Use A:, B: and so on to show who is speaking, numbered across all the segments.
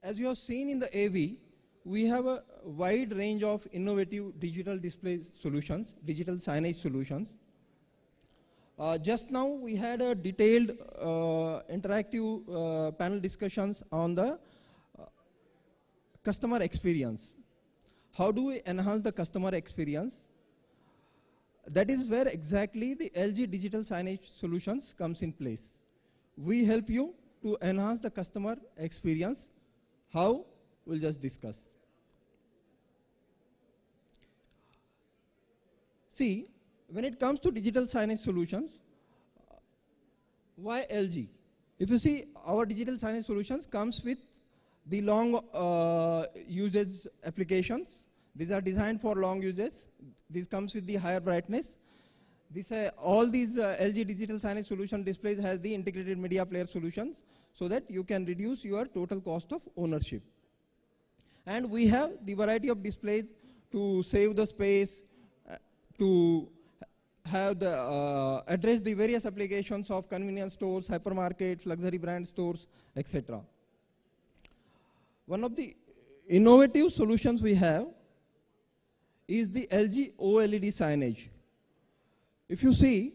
A: As you have seen in the AV, we have a wide range of innovative digital display solutions, digital signage solutions. Just now we had a detailed interactive panel discussions on the customer experience. How do we enhance the customer experience? That is where exactly the LG digital signage solutions comes in place. We help you to enhance the customer experience. How? We'll just discuss. See, when it comes to digital signage solutions, why LG? If you see, our digital signage solutions comes with the long usage applications. These are designed for long uses. This comes with the higher brightness. All these LG digital signage solution displays has the integrated media player solutions so that you can reduce your total cost of ownership. And we have the variety of displays to save the space, to have the address the various applications of convenience stores, hypermarkets, luxury brand stores, etc. One of the innovative solutions we have is the LG OLED signage. If you see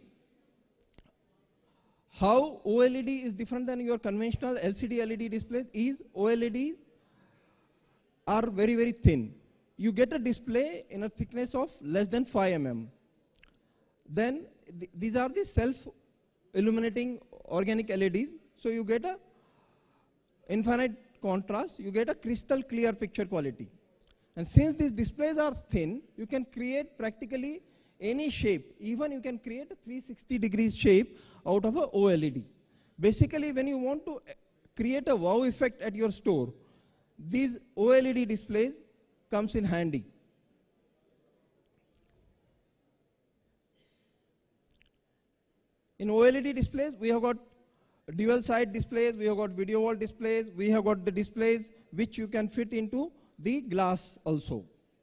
A: how OLED is different than your conventional LCD LED displays, is OLED are very, very thin. You get a display in a thickness of less than 5 mm. Then these are the self-illuminating organic LEDs. So you get a infinite contrast, you get a crystal clear picture quality. And since these displays are thin, you can create practically any shape. Even you can create a 360 degrees shape out of a OLED. Basically, when you want to create a wow effect at your store, these OLED displays comes in handy. In OLED displays, we have got dual side displays, we have got video wall displays, we have got the displays which you can fit into the glass also.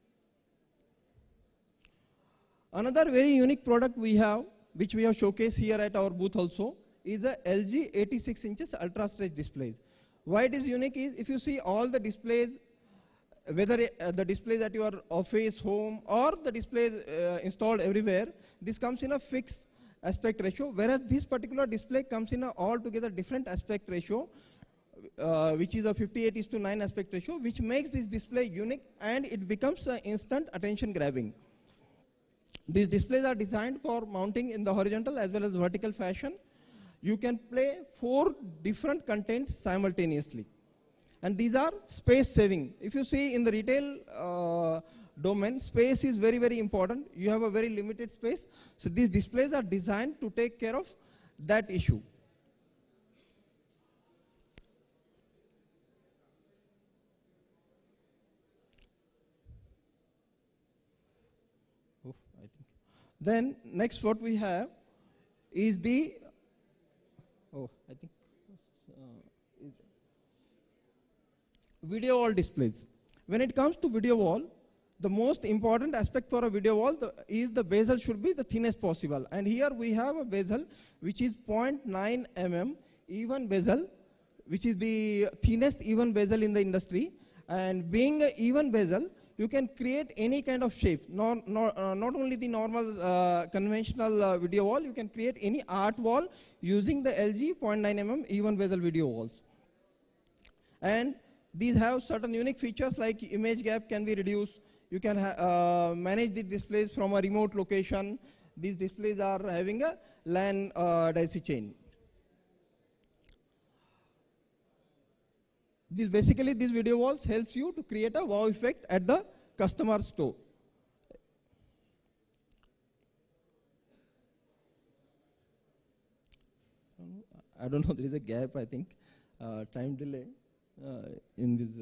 A: Another very unique product we have, which we have showcased here at our booth also, is a LG 86 inches ultra stretch displays. Why it is unique is, if you see all the displays, whether the displays at your office, home, or the displays installed everywhere, this comes in a fixed aspect ratio, whereas this particular display comes in a altogether different aspect ratio, which is a 58:9 aspect ratio, which makes this display unique and it becomes instant attention grabbing. These displays are designed for mounting in the horizontal as well as vertical fashion. You can play 4 different contents simultaneously. And these are space saving. If you see in the retail domain, space is very, very important. You have a very limited space. So these displays are designed to take care of that issue. Then next what we have is the, video wall displays. When it comes to video wall, the most important aspect for a video wall is the bezel should be the thinnest possible. And here we have a bezel which is 0.9 mm even bezel, which is the thinnest even bezel in the industry. And being an even bezel, you can create any kind of shape, not only the normal conventional video wall, you can create any art wall using the LG 0.9 mm even bezel video walls. And these have certain unique features like image gap can be reduced. You can manage the displays from a remote location. These displays are having a LAN daisy chain. Basically, these video walls helps you to create a wow effect at the customer store. I don't know, there is a gap, I think, time delay in this.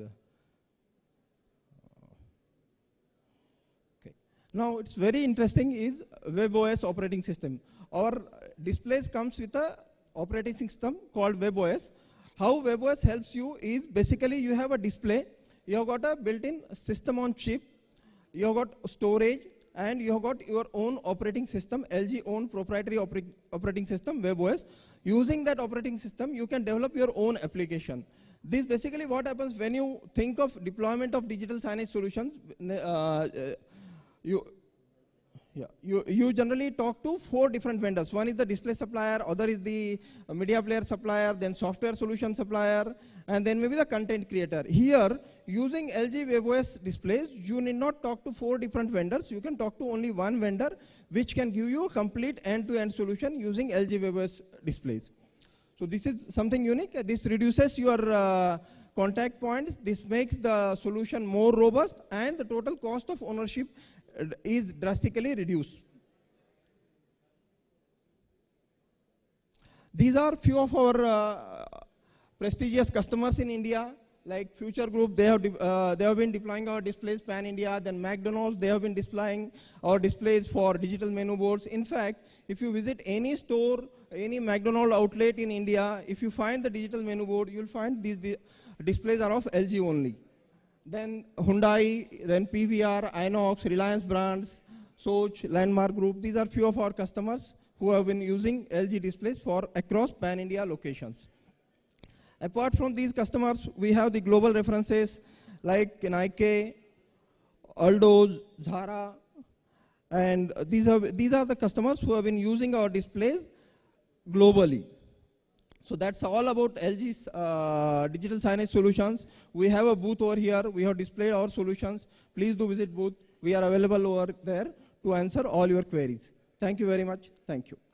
A: Okay. Now, it's very interesting is WebOS operating system. Our displays comes with a operating system called WebOS. How WebOS helps you is basically you have a display, you have got a built-in system on chip, you have got storage, and you have got your own operating system, LG own proprietary operating system, WebOS. Using that operating system, you can develop your own application. This basically what happens when you think of deployment of digital signage solutions. You generally talk to 4 different vendors. One is the display supplier, other is the media player supplier, then software solution supplier, and then maybe the content creator. Here, using LG WebOS displays, you need not talk to 4 different vendors. You can talk to only one vendor, which can give you a complete end-to-end solution using LG WebOS displays. So this is something unique. This reduces your contact points. This makes the solution more robust, and the total cost of ownership is drastically reduced. These are few of our prestigious customers in India, like Future Group. They have been deploying our displays pan India. Then McDonald's, they have been displaying our displays for digital menu boards. In fact, if you visit any store, any McDonald's outlet in India, if you find the digital menu board, you'll find these displays are of LG only. Then Hyundai, then PVR, Inox, Reliance Brands, Soch, Landmark Group. These are few of our customers who have been using LG displays for across pan-India locations. Apart from these customers, we have the global references like Nike, Aldo, Zara, and these are the customers who have been using our displays globally. So that's all about LG's digital signage solutions. We have a booth over here. We have displayed our solutions. Please do visit booth. We are available over there to answer all your queries. Thank you very much. Thank you.